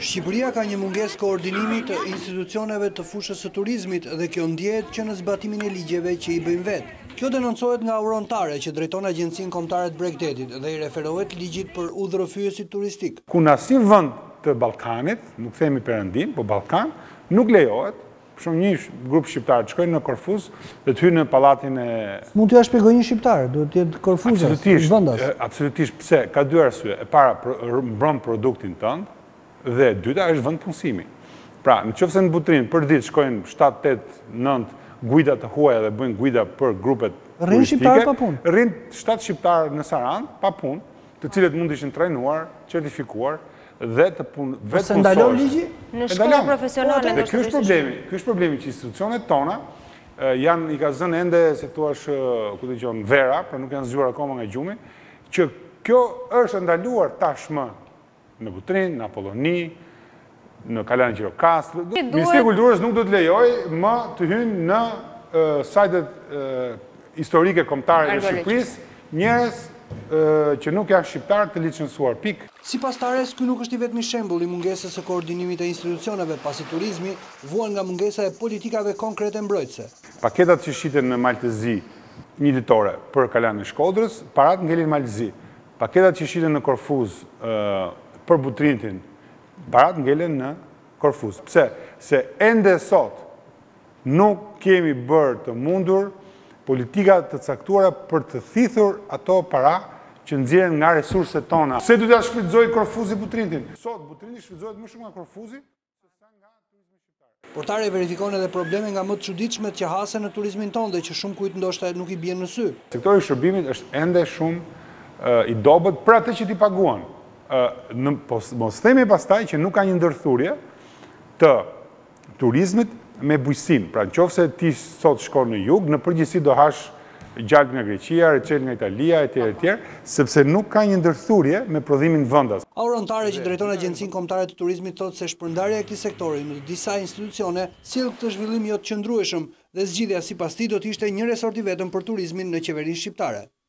Shqipëria ka një mungesë koordinimi të institucioneve të fushës së turizmit dhe kjo ndjehet që në zbatimin e ligjeve që i bëjmë vetë. Kjo denoncohet nga Aurontare që drejton Agjencinë Kombëtare të Bregdetit dhe i referohet ligjit për udhërrëfyesit turistik. Ku në asnjë vend të Ballkanit, nuk themi Perëndim, po Ballkan, nuk lejohet. Për shumë një grup shqiptar të shkojnë në Korfuz dhe të hyjnë në pallatin e... Mund t'ja shpjegoj një shqiptar, duhet të jetë Korfuzas, vendas. Absolutisht, pse? Ka dy arsye. E para, mbron produktin tënd dhe e dyta është vend punësimi. Pra, nëse në Butrin për ditë shkojnë 7, 8, 9 guida të huaja dhe bëjnë guida për grupet turistike. Rrin shqiptar pa punë. Rrin 7 shqiptar në Saran pa punë, të cilët mund të ishin trajnuar, certifikuar dhe të punë vetë punësorë. Ndalon ligji? Në shkolla profesionale. Dhe ky është problemi që institucionet tona i ka zënë ende, se thua ku dëgjon vera, pra nuk janë zgjuar akoma nga gjumi, që kjo është ndaluar tashmë në Butrin, në Apolloni, në Kalan Gjirokast. Ministri i Kulturës nuk do të lejojë më të hyjnë në sajtet historike kombëtare të Shqipërisë njerëz që nuk janë shqiptar të licencuar. Pik. Sipas Tares, ky nuk është i vetmi shembull i mungesës së koordinimit të institucioneve, pasi turizmi vuan nga mungesa e politikave konkrete mbrojtëse. Paketat që shiten në Maltëzi një ditore për Kalan e Shkodrës, parat ngelin Maltëzi. Paketat që shiten në Korfuz për Butrintin, parat ngelen në Korfuz. Pse? Se ende sot nuk kemi bërë të mundur politika të caktuara për të thithur ato para që nxjerrin nga resurset tona. Pse do t'ja shfrytëzoj Korfuzi Butrintin? Sot Butrinti shfrytëzohet më shumë nga Korfuzi sesa nga turizmi shqiptar. Portare verifikon edhe probleme nga më të çuditshmet që hasen në turizmin tonë dhe që shumë kujt ndoshta nuk i bien në sy. Sektori i shërbimit është ende shumë i dobët për atë që ti paguan. Mos themi pastaj që nuk ka një ndërthurje të turizmit me bujqësinë. Pra nëse ti sot shkon në jug, në përgjithësi do hash gjalp nga Greqia, recel nga Italia, etj., sepse nuk ka një ndërthurje me prodhimin vendas. Aurontare që drejton Agjencinë Kombëtare të Turizmit thotë se shpërndarja e këtij sektori në disa institucione sjell këtë zhvillim jo të qëndrueshëm dhe zgjidhja sipas tij do të ishte një resort i vetëm për turizmin në qeverinë shqiptare.